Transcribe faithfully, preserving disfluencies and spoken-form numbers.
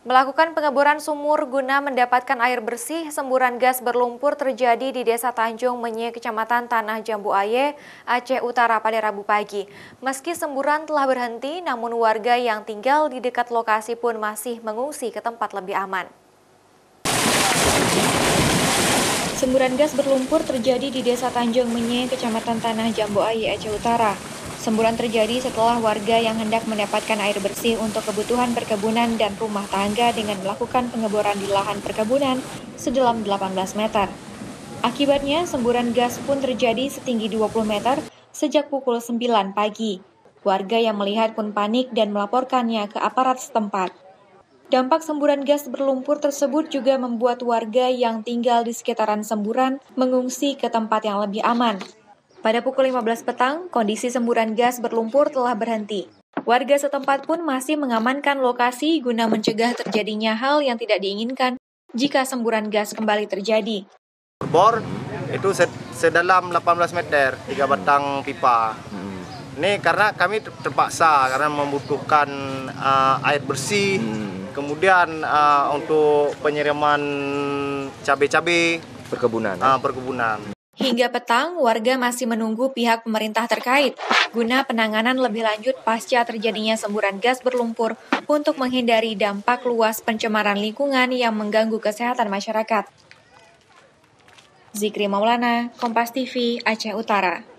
Melakukan pengeboran sumur guna mendapatkan air bersih, semburan gas berlumpur terjadi di Desa Tanjung Menye, Kecamatan Tanah Jambu Aye, Aceh Utara pada Rabu pagi. Meski semburan telah berhenti, namun warga yang tinggal di dekat lokasi pun masih mengungsi ke tempat lebih aman. Semburan gas berlumpur terjadi di Desa Tanjung Menye, Kecamatan Tanah Jambu Aye, Aceh Utara. Semburan terjadi setelah warga yang hendak mendapatkan air bersih untuk kebutuhan perkebunan dan rumah tangga dengan melakukan pengeboran di lahan perkebunan sedalam delapan belas meter. Akibatnya, semburan gas pun terjadi setinggi dua puluh meter sejak pukul sembilan pagi. Warga yang melihat pun panik dan melaporkannya ke aparat setempat. Dampak semburan gas berlumpur tersebut juga membuat warga yang tinggal di sekitaran semburan mengungsi ke tempat yang lebih aman. Pada pukul lima belas petang, kondisi semburan gas berlumpur telah berhenti. Warga setempat pun masih mengamankan lokasi guna mencegah terjadinya hal yang tidak diinginkan jika semburan gas kembali terjadi. Bor itu sedalam delapan belas meter, tiga batang pipa. Ini karena kami terpaksa karena membutuhkan uh, air bersih, hmm. kemudian uh, untuk penyiraman cabai-cabai perkebunan. Uh, perkebunan. Hingga petang, warga masih menunggu pihak pemerintah terkait guna penanganan lebih lanjut pasca terjadinya semburan gas berlumpur untuk menghindari dampak luas pencemaran lingkungan yang mengganggu kesehatan masyarakat. Zikri Maulana, Kompas T V, Aceh Utara.